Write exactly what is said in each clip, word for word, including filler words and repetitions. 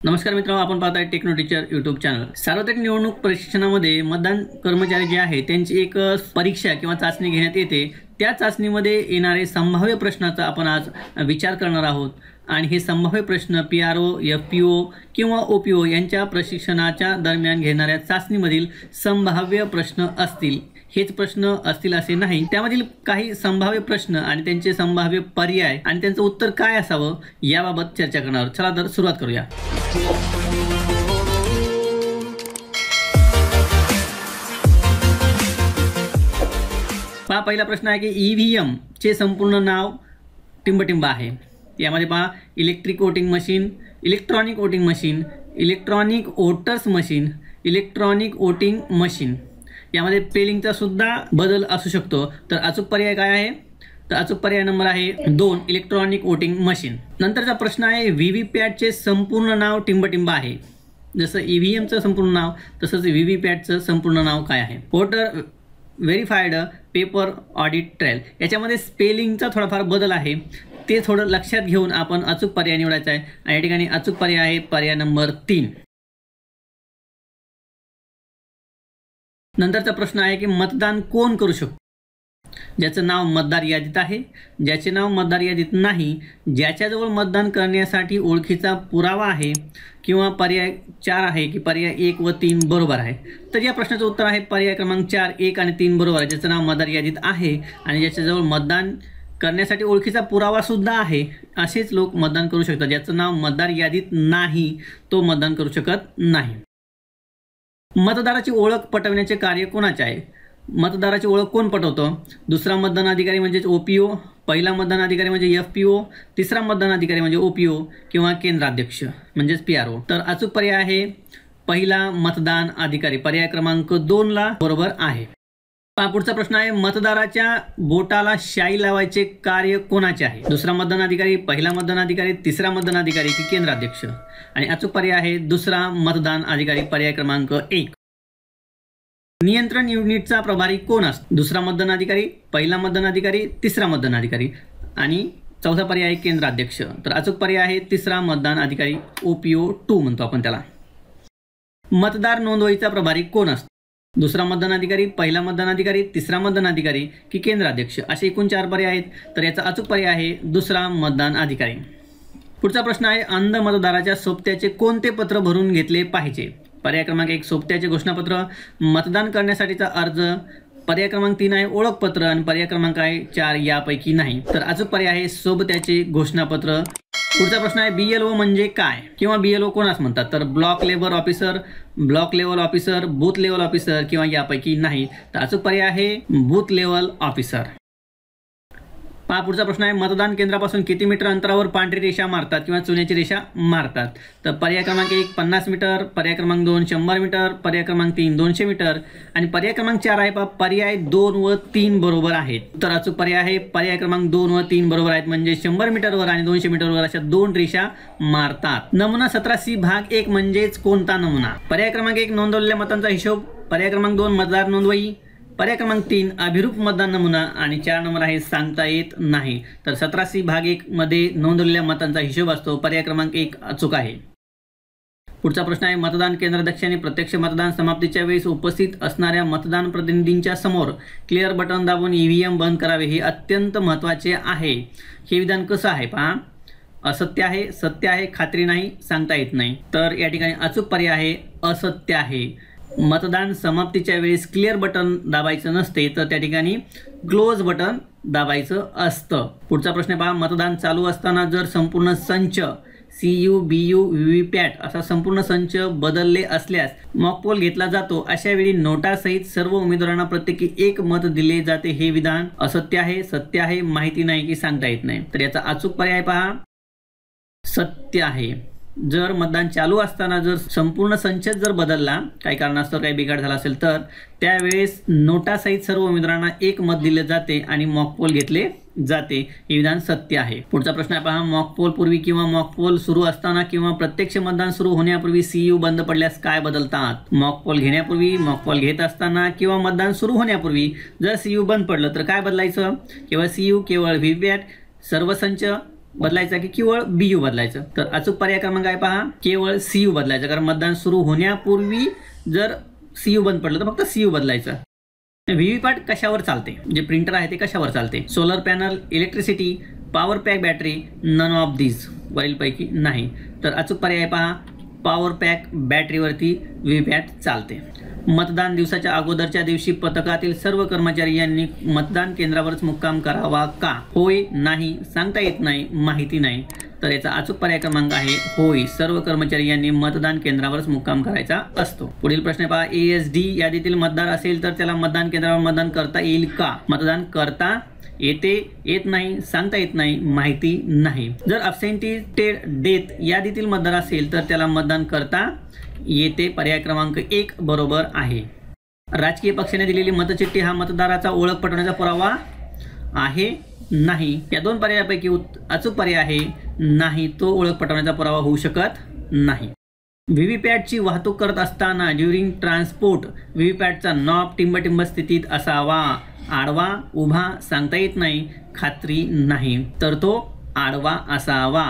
नमस्कार मित्रांनो, आपण पाहताय टेक्नो टीचर यूट्यूब चॅनल। सार्वत्रिक निवडणूक प्रशिक्षणामध्ये मतदान कर्मचारी जे आहेत त्यांची एक परीक्षा किंवा चाचणी घेण्यात येते। त्या चाचणीमध्ये येणारे संभाव्य प्रश्नाचा आपण आज विचार करणार आहोत आणि हे संभाव्य प्रश्न पीआरओ, एफपीओ किंवा ओपीओ यांच्या प्रशिक्षणाच्या दरम्यान घेणाऱ्या चाचणीमधील संभाव्य प्रश्न असतील। हेच प्रश्न असतील असे नाही, त्यामधील काही संभाव्य प्रश्न आणि त्यांचे संभाव्य पर्याय आणि त्यांचं उत्तर काय असावं याबाबत चर्चा करणार आहोत। चला तर सुरुवात करूया। पहा, पहिला प्रश्न आहे की ईव्हीएम चे संपूर्ण नाव टिंबटिंब आहे। यामध्ये पहा, electric voting machine, electronic voting machine, electronic voters machine, electronic voting machine. यामध्ये स्पेलिंगचा सुद्धा बदल असू शकतो। तर अचूक पर्याय काय आहे? तर अचूक पर्याय नंबर आहे दोन, इलेक्ट्रॉनिक वोटिंग मशीन। नंतरचा प्रश्न आहे व्हीव्हीपॅटचे संपूर्ण नाव टिंबटिंब आहे। जसं ईव्हीएमचं संपूर्ण नाव तसंच व्हीव्हीपॅटचं संपूर्ण नाव काय आहे? Voter verified paper audit trail. याच्यामध्ये स्पेलिंगचा थोडाफार बदल आहे, ते थोडं लक्षात घेऊन आपण अचूक पर्याय निवडायचा आहे आणि या ठिकाणी अचूक पर्याय आहे पर्याय नंबर तीन। नंतरचा प्रश्न आहे की मतदान कोण करू शकतो? ज्याचं नाव मतदार यादीत आहे, ज्याचे नाव मतदार यादीत नाही, ज्याच्याजवळ मतदान करण्यासाठी ओळखीचा पुरावा आहे, किंवा पर्याय चार आहे की पर्याय एक व तीन बरोबर आहे। तर या प्रश्नाचं उत्तर आहे पर्याय क्रमांक चार, एक आणि तीन बरोबर आहे। ज्याचं नाव मतदार यादीत आहे आणि ज्याच्याजवळ मतदान करण्यासाठी ओळखीचा पुरावा सुद्धा आहे असेच लोक मतदान करू शकतात। ज्याचं नाव मतदार यादीत नाही तो मतदान करू शकत नाही। मतदाराची ओळख पटवण्याचे कार्य कोणाचे आहे? मतदाराची ओळख कोण पटवतो? दुसरा मतदान अधिकारी म्हणजे ओपीओ, पहिला मतदान अधिकारी म्हणजे एफपीओ, तिसरा मतदान अधिकारी म्हणजे ओपीओ किंवा केंद्राध्यक्ष म्हणजेच पीआरओ। तर अचूक पर्याय आहे पहिला मतदान अधिकारी, पर्याय क्रमांक दोन ला बरोबर आहे। पुढचा प्रश्न आहे मतदाराच्या बोटाला शाई लावायचे कार्य कोणाचे आहे? दुसरा मतदान अधिकारी, पहिला मतदान अधिकारी, तिसरा मतदान अधिकारी की केंद्राध्यक्ष? आणि अचूक पर्याय आहे दुसरा मतदान अधिकारी, पर्याय क्रमांक एक। नियंत्रण युनिटचा प्रभारी कोण असतो? दुसरा मतदान अधिकारी, पहिला मतदान अधिकारी, तिसरा मतदान अधिकारी आणि चौथा पर्याय आहे केंद्राध्यक्ष। तर अचूक पर्याय आहे तिसरा मतदान अधिकारी, ओपीओ टू म्हणतो आपण त्याला। मतदार नोंदवहीचा प्रभारी कोण असतो? दुसरा मतदान अधिकारी, पहिला मतदान अधिकारी, तिसरा मतदान अधिकारी की केंद्राध्यक्ष? असे एकूण चार पर्याय आहेत। तर याचा अचूक पर्याय आहे दुसरा मतदान अधिकारी। पुढचा प्रश्न आहे अंध मतदाराच्या सोबत्याचे कोणते पत्र भरून घेतले पाहिजे? पर्याय क्रमांक एक सोबत्याचे घोषणापत्र, मतदान करण्यासाठीचा अर्ज, पर्याय क्रमांक तीन आहे ओळखपत्र आणि पर्याय क्रमांक आहे चार यापैकी नाही। तर अचूक पर्याय आहे सोबत्याचे घोषणापत्र। पुढचा प्रश्न आहे बीएलओ म्हणजे काय किंवा बीएलओ कोणास म्हणतात? तर block labour officer, block level officer, booth level officer किंवा यापैकी नाही। तर अचूक पर्याय आहे बूथ लेवल ऑफिसर। पहा, पुढचा प्रश्न आहे मतदान केंद्रापासून किती मीटर अंतरावर पांढरी रेषा मारतात किंवा चुन्याची रेषा मारतात? तर पर्याय क्रमांक एक पन्नास मीटर, पर्याय क्रमांक दोन शंभर मीटर, पर्याय क्रमांक तीन दोनशे मीटर आणि पर्याय क्रमांक चार आहे पहा पर्याय दोन व तीन बरोबर आहेत। तर अचूक पर्याय आहे पर्याय क्रमांक दोन व तीन बरोबर आहेत, म्हणजे शंभर मीटरवर आणि दोनशे मीटरवर अशा दोन रेषा मारतात। नमुना सतरा सी भाग एक म्हणजेच कोणता नमुना? पर्याय क्रमांक एक नोंदवलेल्या मतांचा हिशोब, पर्याय क्रमांक दोन मतदार नोंदवही, पर्याय क्रमांक तीन अभिरूप मतदान नमुना आणि चार नंबर आहे सांगता येत नाही। तर सतरा सी भाग एक मध्ये नोंदवलेल्या मतांचा हिशोब असतो, पर्याय क्रमांक एक अचूक आहे। पुढचा प्रश्न आहे मतदान केंद्राध्यक्षाने प्रत्यक्ष मतदान समाप्तीच्या वेळेस उपस्थित असणाऱ्या मतदान प्रतिनिधींच्या समोर क्लिअर बटन दाबून ईव्हीएम बंद करावे हे अत्यंत महत्त्वाचे आहे। हे विधान कसं आहे? पहा, असत्य आहे, सत्य आहे, खात्री नाही, सांगता येत नाही। तर या ठिकाणी अचूक पर्याय आहे असत्य आहे। मतदान समाप्तीच्या वेळेस क्लिअर बटन दाबायचं नसते, तर त्या ठिकाणी क्लोज बटन दाबायचं असतं। पुढचा प्रश्न पहा, मतदान चालू असताना जर संपूर्ण संच C U B U VVPAT असा संपूर्ण संच बदलले असल्यास मॉकपोल घेतला जातो। अशा वेळी नोटासहित सर्व उमेदवारांना प्रत्येकी एक मत दिले जाते। हे विधान असत्य आहे, सत्य आहे, माहिती नाही की सांगता येत नाही? तर याचा अचूक पर्याय पहा सत्य आहे। जर मतदान चालू असताना जर संपूर्ण संच जर बदलला, काही कारणास्तव काही बिघाड झाला असेल तर त्यावेळेस नोटासहित सर्व उमेदवारांना एक मत दिले जाते आणि मॉकपोल घेतले जाते। हे विधान सत्य आहे। पुढचा प्रश्न आहे पहा, मॉकपोल पूर्वी किंवा मॉकपोल सुरू असताना किंवा प्रत्यक्ष मतदान सुरू होण्यापूर्वी सीयू बंद पडल्यास काय बदलतात? मॉकपोल घेण्यापूर्वी, मॉकपोल घेत असताना किंवा मतदान सुरू होण्यापूर्वी जर सीयू बंद पडलं तर काय बदलायचं? केवळ सीयू, केवळ व्हीव्हीपॅट, सर्व संच, बदलायचं की केवळ बी यू बदलायचं? तर अचूक पर्याय क्रमांक आहे पहा, केवळ सी यू बदलायचं, कारण मतदान सुरू होण्यापूर्वी जर सी यू बंद पडलं तर फक्त सी यू बदलायचं. व्हीव्हीपॅट कशावर चालते? जे प्रिंटर आहे ते कशावर चालते? Solar panel, electricity, power pack battery, none of these, वरीलपैकी नाही. तर अचूक पर्याय पहा, पॉवर पॅक बॅटरीवरती व्हीव्हीपॅट चालते. मतदान दिवसाच्या अगोदरच्या दिवशी पथकातील सर्व कर्मचारी यांनी मतदान केंद्रावरच मुक्काम करावा का? होय, नाही, सांगता येत नाही, माहिती नाही. तर याचा अचूक पर्याय क्रमांक आहे होय, सर्व कर्मचारी यांनी मतदान केंद्रावरच मुक्काम करायचा असतो. पुढील प्रश्न पहा, ए एस डी यादीतील मतदार असेल तर त्याला मतदान केंद्रावर मतदान करता येईल का? मतदान करता येते, येत नाही, सांगता येत नाही, माहिती नाही. जर अब्सेंटेड डेथ यादीतील मतदार असेल तर त्याला मतदान करता येते. पर्याय क्रमांक एक बरोबर आहे. राजकीय पक्षाने दिलेली मतचिठ्ठी हा मतदाराचा ओळख पटवण्याचा पुरावा आहे? नाही. या दोन पर्यायापैकी अचूक पर्याय आहे नाही, तो ओळख पटवण्याचा पुरावा होऊ शकत नाही. व्हीव्हीपॅटची वाहतूक करत असताना ड्युरिंग ट्रान्सपोर्ट व्हीव्हीपॅटचा नॉब टिंबटिंब स्थितीत असावा. आडवा, उभा, सांगता येत नाही, खात्री नाही. तर तो आडवा असावा.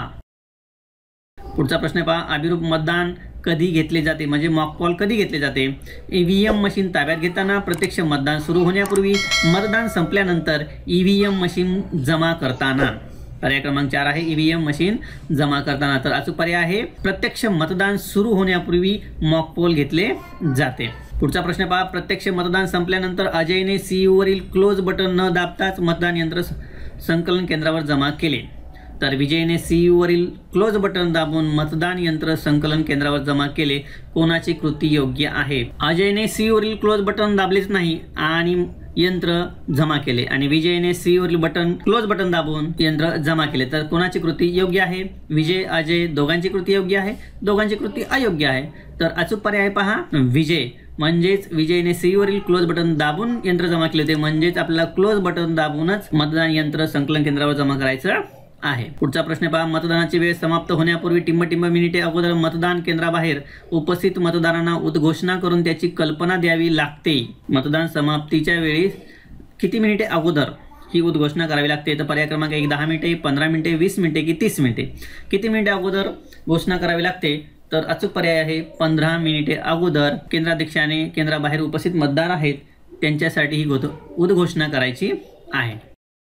पुढचा प्रश्न पहा, अभिरूप मतदान कधी घेतले जाते, म्हणजे मॉक पॉल कधी घेतले जाते? ईव्हीएम मशीन ताब्यात घेताना, प्रत्यक्ष मतदान सुरू होण्यापूर्वी, मतदान संपल्यानंतर, ईव्हीएम मशीन जमा करताना. पर्याय क्रमांक चार आहे ईव्हीएम मशीन जमा करताना. तर अचूक पर्याय आहे प्रत्यक्ष मतदान सुरू होण्यापूर्वी मॉक पोल घेतले जाते. पुढचा प्रश्न पहा, प्रत्यक्ष मतदान संपल्यानंतर अजयने सीयू वरील क्लोज बटन न दाबताच मतदान यंत्र संकलन केंद्रावर जमा केले. तर विजयने सीयू वरील क्लोज बटन दाबून मतदान यंत्र संकलन केंद्रावर जमा केले. कोणाची कृती योग्य आहे? अजयने सीयू वरील क्लोज बटन दाबलेच नाही आणि यंत्र जमा केले, आणि विजयने सी वरील बटन क्लोज बटन दाबून यंत्र जमा केले. तर कोणाची कृती योग्य आहे? विजय, अजय दोघांची कृती योग्य आहे, दोघांची कृती अयोग्य आहे. तर अचूक पर्याय पहा विजय, म्हणजेच विजयने सी वरील क्लोज बटन दाबून यंत्र जमा केले होते, म्हणजेच आपल्याला क्लोज बटन दाबूनच मतदान यंत्र संकलन केंद्रावर जमा करायचं आहे. पुढचा प्रश्न पहा, मतदानाची वेळ समाप्त होण्यापूर्वी टिंबटिंब मिनिटे अगोदर मतदान केंद्राबाहेर उपस्थित मतदारांना उद्घोषणा करून त्याची कल्पना द्यावी लागते. मतदान समाप्तीच्या वेळी किती मिनिटे अगोदर ही उद्घोषणा करावी लागते? तर पर्याय क्रमांक एक दहा मिनिटे, पंधरा मिनिटे, वीस मिनिटे की तीस मिनिटे. किती मिनिटे अगोदर घोषणा करावी लागते? तर अचूक पर्याय आहे पंधरा मिनिटे अगोदर केंद्राध्यक्षाने केंद्राबाहेर उपस्थित मतदार आहेत त्यांच्यासाठी ही उद्घोषणा करायची आहे.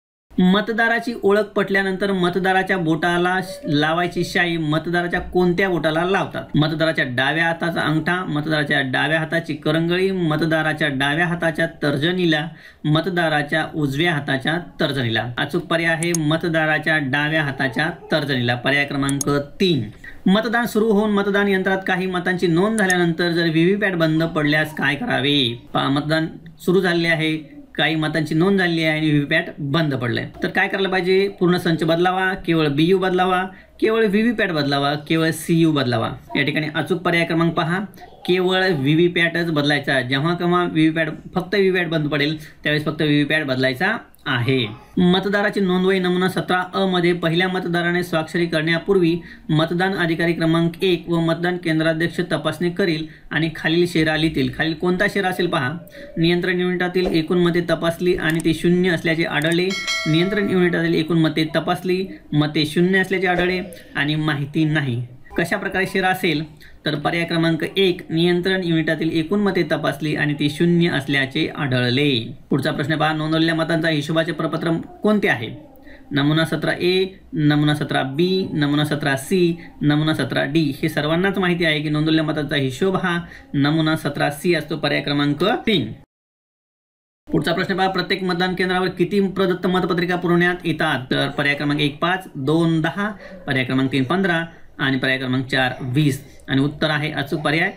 मतदाराची ओळख पटल्यानंतर मतदाराच्या बोटाला लावायची शाई मतदाराच्या कोणत्या बोटाला लावतात? मतदाराच्या डाव्या हाताचा अंगठा, मतदाराच्या डाव्या हाताची करंगळी, मतदाराच्या डाव्या हाताच्या तर्जनीला, मतदाराच्या उजव्या हाताच्या तर्जनीला. अचूक पर्याय आहे मतदाराच्या डाव्या हाताच्या तर्जनीला. पर्याय क्रमांक तीन. मतदान सुरू होऊन मतदान यंत्रात काही मतांची नोंद झाल्यानंतर जर व्हीव्हीपॅट बंद पडल्यास काय करावे? मतदान सुरू झाले आहे, काही मतांची नोंद झाली आहे आणि व्हीव्हीपॅट बंद पडले, तर काय करायला पाहिजे? पूर्ण संच बदलावा, केवळ बीयू बदलावा, केवळ व्हीव्हीपॅट बदलावा, केवळ सीयू बदलावा. या ठिकाणी अचूक पर्याय क्रमांक पहा, केवळ व्हीव्हीपॅटच बदलायचा. जेव्हा केव्हा व्हीव्हीपॅट फक्त व्हीव्हीपॅट बंद पडेल त्यावेळेस फक्त व्हीव्हीपॅट बदलायचा आहे. मतदाराची नोंदवही नमुना सतरा अ मध्ये पहिल्या मतदाराने स्वाक्षरी करण्यापूर्वी मतदान अधिकारी क्रमांक एक व मतदान केंद्राध्यक्ष तपासणी करील आणि खालील शेरा लिहितील. खालील कोणता शेरा असेल पहा. नियंत्रण युनिटातील एकूण मते तपासली आणि ते शून्य असल्याचे आढळले. नियंत्रण युनिटातील एकूण मते तपासली, मते शून्य असल्याचे आढळले आणि माहिती नाही. कशा प्रकारे शेरा असेल? तर पर्याय क्रमांक एक, नियंत्रण युनिटातील एकूण मते तपासली आणि ती शून्य असल्याचे आढळले. पुढचा प्रश्न पहा, नोंदवलेल्या मतांचा हिशोबाचे प्रपत्र कोणते आहे? नमुना सतरा ए, नमुना सतरा बी, नमुना सतरा सी, नमुना सतरा डी. हे सर्वांनाच माहिती आहे की नोंदवलेल्या मतांचा हिशोब हा नमुना सतरा सी असतो. पर्याय क्रमांक तीन. पुढचा प्रश्न पहा, प्रत्येक मतदान केंद्रावर किती प्रदत्त मतपत्रिका पुरवण्यात येतात? तर पर्याय क्रमांक एक पाच, दोन दहा, पर्याय क्रमांक तीन पंधरा आणि पर्याय क्रमांक चार वीस. आणि उत्तर आहे अचूक पर्याय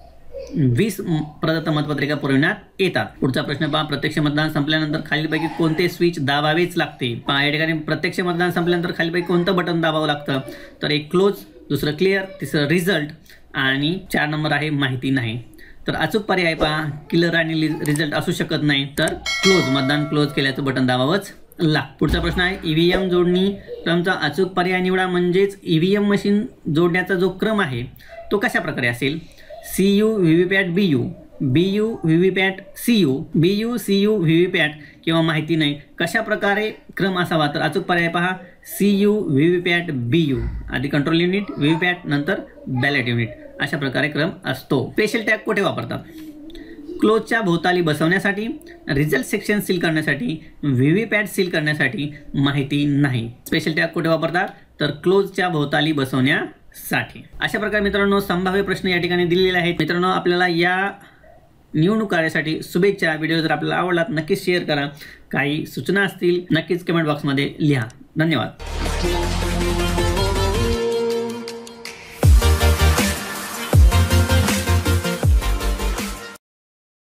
वीस प्रदत्त मतपत्रिका पुरवण्यात येतात. पुढचा प्रश्न पहा, प्रत्यक्ष मतदान संपल्यानंतर खालीलपैकी कोणते स्विच दाबावेच लागते? पहा या ठिकाणी प्रत्यक्ष मतदान संपल्यानंतर खालीलपैकी कोणतं बटन दाबावं लागतं? तर एक क्लोज, दुसरं क्लिअर, तिसरं रिझल्ट आणि चार नंबर आहे माहिती नाही. तर अचूक पर्याय पहा क्लिअर आणि रिझल्ट असू शकत नाही, तर क्लोज, मतदान क्लोज केल्याचं बटन दाबावंच लाग. पुढचा प्रश्न आहे, ईव्हीएम जोडणी क्रमचा अचूक पर्याय निवडा. म्हणजेच ईव्हीएम मशीन जोडण्याचा जो क्रम आहे तो कशा प्रकारे असेल? C U, VVPAT, B U, B U VVPAT C U B U C U VVPAT किंवा माहिती नाही कशा प्रकारे क्रम असावा तर अचूक पर्याय पहा C U VVPAT B U आधी control unit VVPAT नंतर बॅलेट युनिट अशा प्रकारे क्रम असतो. स्पेशल टॅग कुठे वापरतात? क्लोजच्या भोवताली बसवण्यासाठी, रिझल्ट सेक्शन सील करण्यासाठी, व्ही व्ही पॅट सील करण्यासाठी, माहिती नाही. स्पेशल टॅग कुठे वापरतात तर क्लोजच्या भोवताली बसवण्यासाठी. अशा प्रकारे मित्रांनो संभाव्य प्रश्न या ठिकाणी दिलेले आहेत. मित्रांनो आपल्याला या निवडणूक कार्यासाठी शुभेच्छा. व्हिडिओ जर आपल्याला आवडला नक्कीच शेअर करा. काही सूचना असतील नक्कीच कमेंट बॉक्समध्ये लिहा. धन्यवाद.